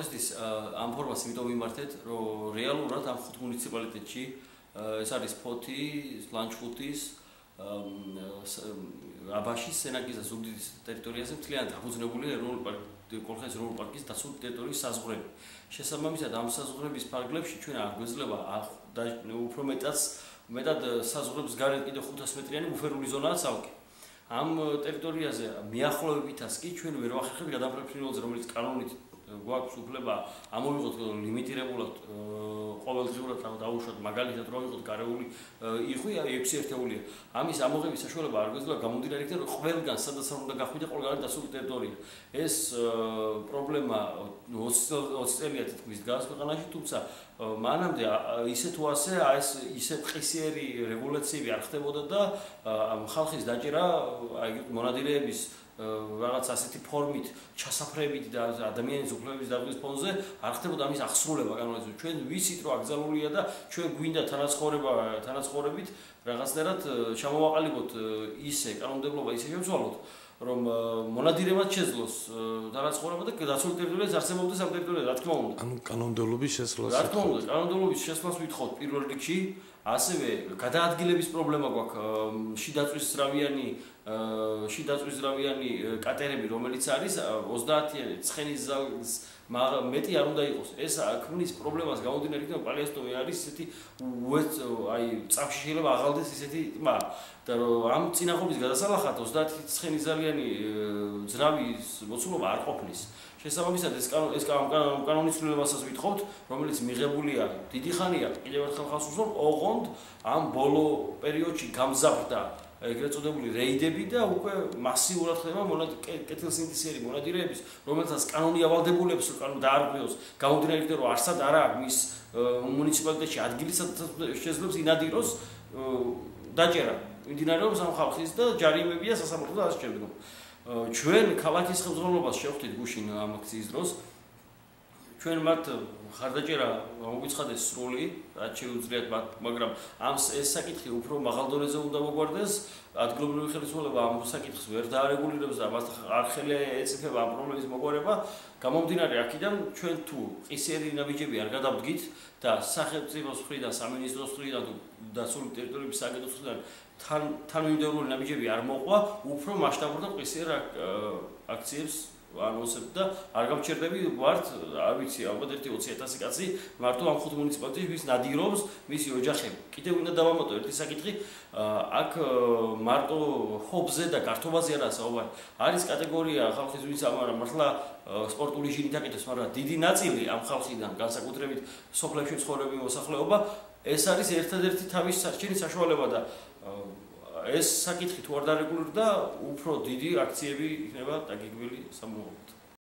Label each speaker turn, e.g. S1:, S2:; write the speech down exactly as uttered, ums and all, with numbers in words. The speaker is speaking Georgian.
S1: პროტესტის ამ ფორმას იმიტომ მიმართეთ, რომ რეალურად ამ ხუთ მუნიციპალიტეტში ეს არის ფოთი, ლანჩხუთის, აბაშის, სენაკის და ზუგდიდის ტერიტორიაზე მთლიანად დაფუძნებული ეროვნული პარკი, კოლხეთის ეროვნული პარკის დაცული ტერიტორიის საზღვრები. შესაბამისად, ამ საზღვრების ფარგლებში ჩვენ არ გვეძლება უფრო მეტად მეტად საზღვრებს გარეთ კიდევ ხუთას მეტრიანი ბუფერული ზონაა ცალკე. ამ ტერიტორიაზე მიახლოებითაც კი ჩვენ ვერ ვახერხებთ გადამფრენ ფრინველზე, რომელიც კანონით გვაქვს უფლება ამოვიღოთ ლიმიტირებულად ყოველდღიურად დაუშვათ, მაგალითად რომ ავიღოთ გარეული იხვი ექვსი ერთეულია. ამის ამოღების საშუალება არ გვეძლება გამომდინარე იქიდან, რომ ყველგან სადაც უნდა გახვიდე ყველგან დასული ტერიტორია. ეს პრობლემა ოცი წელია თითქმის დგას ქვეყანაში, თუმცა მანამდე ისე თუ ასე ეს ისე ყისიერი რეგულაციები არ ხდებოდა და ხალხის დაჭერა აი მონადირეების რაღაც ასეთი ფორმით ჩასაფრებით და ადამიანის უფლებების დაღვის ფონზე არ ხდებოდა ამის აღსრულება კანონებზე. ჩვენ ვიცით რომ აკრძალულია და ჩვენ გვინდა თანაცხოვრება თანაცხოვრებით რაღაცნაირად ჩამოვაყალიბოთ ისე კანონმდებლობა ისე შევცვალოთ რომ მონადირეებად შეძლოს თანაცხოვრება და დაცული ტერიტორიაზე არსებობდეს ამ ტერიტორიაზე, რა თქმა უნდა.
S2: ანუ კანონმდებლობის შესვლას.
S1: რა თქმა უნდა, კანონმდებლობის შესვლას ვითხოვთ პირველ რიგში. ასევე გადაადგილების პრობლემა გვაქვს შიდაწვის ზრავიანი შიდაწვის ზრავიანი კატერები, რომელიც არის ოცდაათი ცხენის ზალს მეტი არ უნდა იყოს. ეს ქმნის პრობლემას გამომდინარე იქიდან პალიასტომი არის ისეთი აი წამში შეიძლება აღალდეს ისეთი ტბა და ამ წინახობის გადასალახად ოცდაათი ცხენის ზალიანი ზრავის მოცულობა არ ყოფნის. შესაბამისად ეს ეს კანონის ცვლილებასაც ვითხოვთ, რომელიც მიღებულია დიდი ხანია, კიდევ ერთხელ ხალხს უსვამთ, ოღონდ ამ ბოლო პერიოდში გამზარდა ეგრეთ წოდებული რეიდები და უკვე მასიურად ხდება კეთილსინთეზური მონადირეების, რომელთაც კანონი ავალდებულებს კანონი დაარღვიოს, გამომდინარე იქიდან რომ არსად არა მის მუნიციპალიტეტში ადგილი, სადაც შეძლებს ინადიროს დაჭერა. მიმდინარეობს ამ ხალხის და ჯარიმებია სასამართლო და ასე შემდეგ. ჩვენ ქალაქის ხელმძღვანელობას შევხვდით გუშინ ამ აქციის დროს. ჩვენ მათ ხარდაჭერა მოგვიცხადეს სრული, რაც შეუძლიათ მათ, მაგრამ ამ ეს საკითხი უფრო მაღალ დონეზე უნდა მოგვარდეს. ადგილობრივი ხელისუფლება ამ საკითხს ვერ დაარეგულირებს და მას არ ხელი ეწიფება ამ პრობლემის მოგვარება. გამომდინარე აქედან ჩვენ თუ ყისიერი ნაბიჯები არ გადავდგით და სახელმწიფოს მხრიდან, სამინისტროს მხრიდან და სრული ტერიტორიების სააგენტოს მხრიდან თან თანმიმდევრული ნაბიჯები არ მოყვა, უფრო მასშტაბურ და ყისიერ აქციებს ანონსებთ და არ გამჩერდები ვართ, არ ვიცი, ალბათ ერთი ოცი ათასი კაცი მარტო ამ ხუთ მუნიციპალიტეტში ვის ნადირობს, მისი ოჯახები. კიდევ უნდა დავამატო ერთი საკითხი, აქ მარტო ჰობზე და გართობაზე არა საუბარი. არის კატეგორია ხალხის, ვის ამარა მართლა სპორტული ჟინით აკეთებს, მაგრამ დიდი ნაწილი ამ ხალხიდან, განსაკუთრებით სოფლებში მცხოვრები მოსახლეობა, ეს არის ერთადერთი თავის სარჩენის საშუალება და ეს საკითხი თუ არ დარეგულირდა, უფრო დიდი აქციები იქნება დაგეგმილი სამოუღებოდ.